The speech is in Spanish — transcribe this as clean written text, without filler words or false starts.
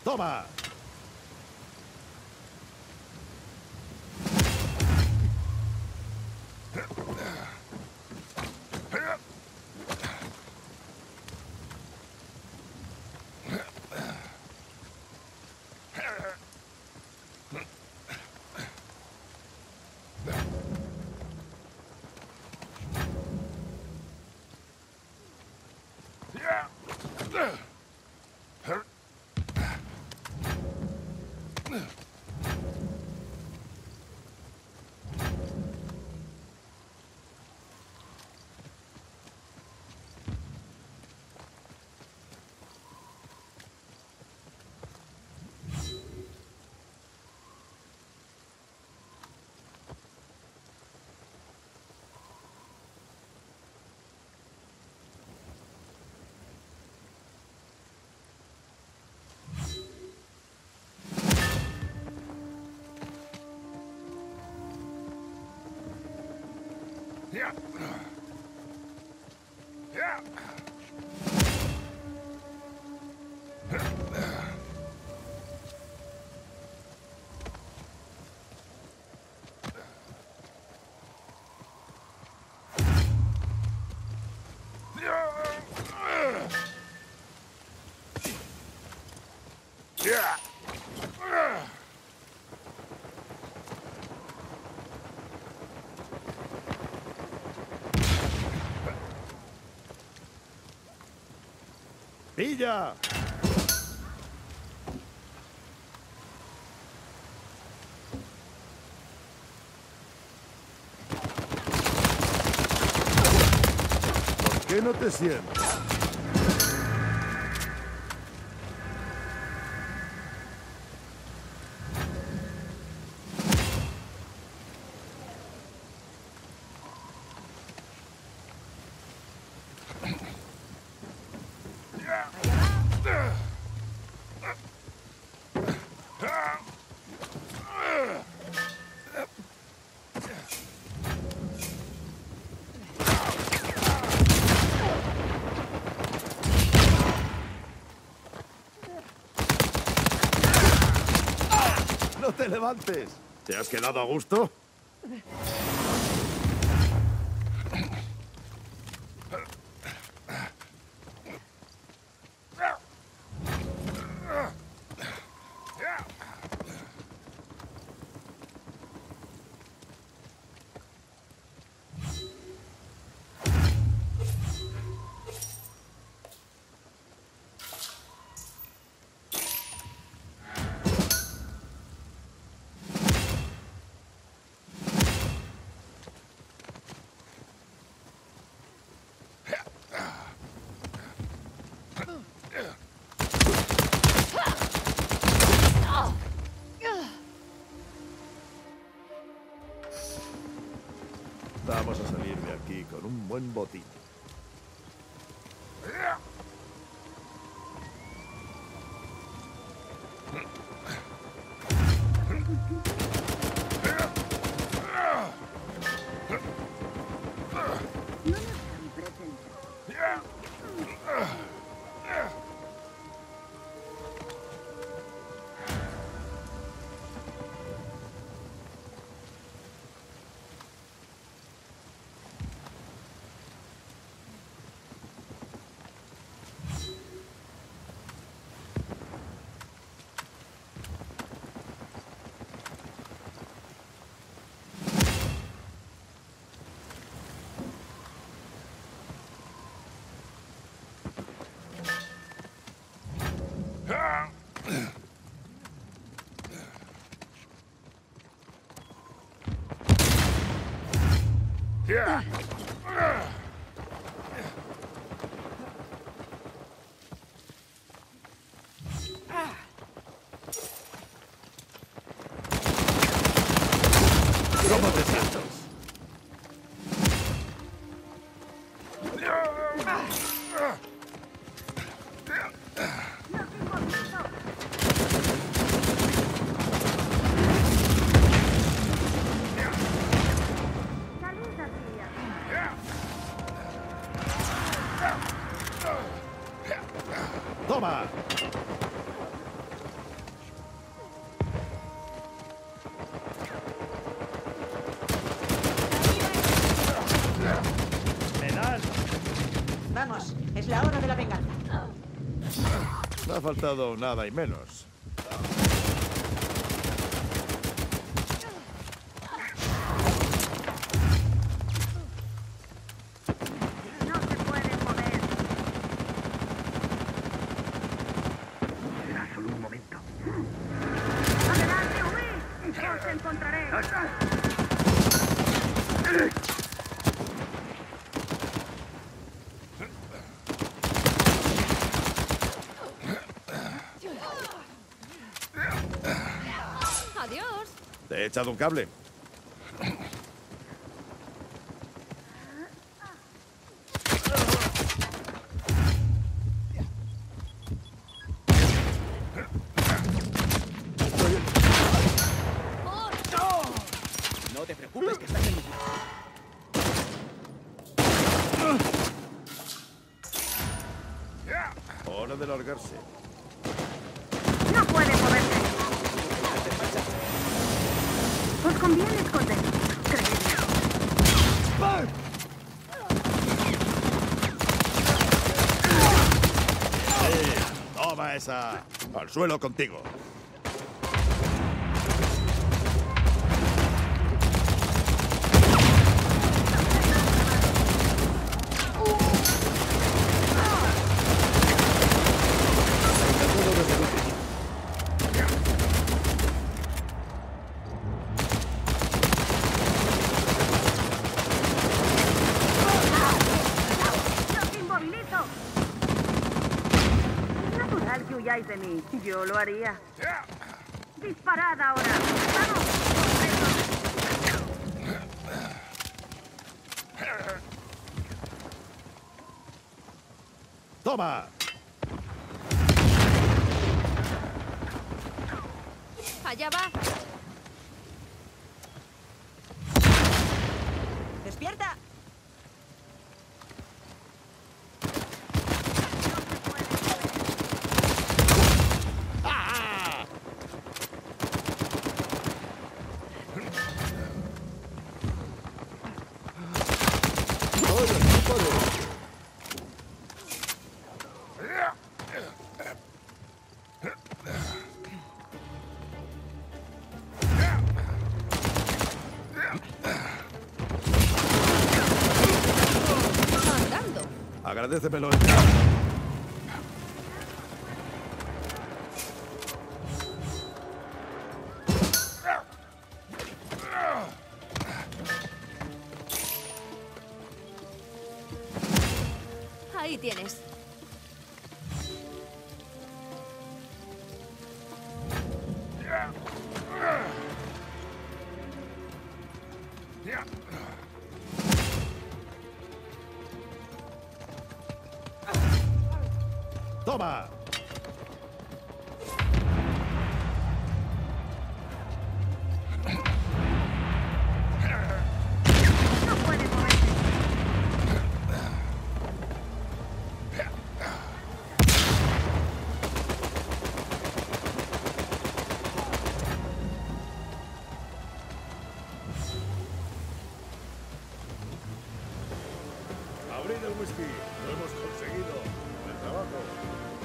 ¡Toma! Yeah. Yeah. Yeah. ¡Pilla! ¿Por qué no te sientas? ¡No te levantes! ¿Te has quedado a gusto? Vamos a salir de aquí con un buen botín. Yeah. ¿Cómo te sientes? ¡Toma! la hora de la venganza. No ha faltado nada y menos. No se puede mover. Será solo un momento. ¡Adelante, huid! ¡Os encontraré! Adiós. Te he echado un cable. No te preocupes, que estás en mi... Hora de largarse. ¡No puede moverse! Os conviene esconder. Creedme. Toma esa. Al suelo contigo. ¡Los inmovilizo! Es natural que huyáis de mí. Yo lo haría. ¡Disparad ahora! ¡Vamos! ¡Toma! Allá va. ¡Despierta! Andando. Agradécemelo. Ahí tienes. ¡Toma! No puede moverse. Abrid el whisky. Lo hemos conseguido. Buen trabajo.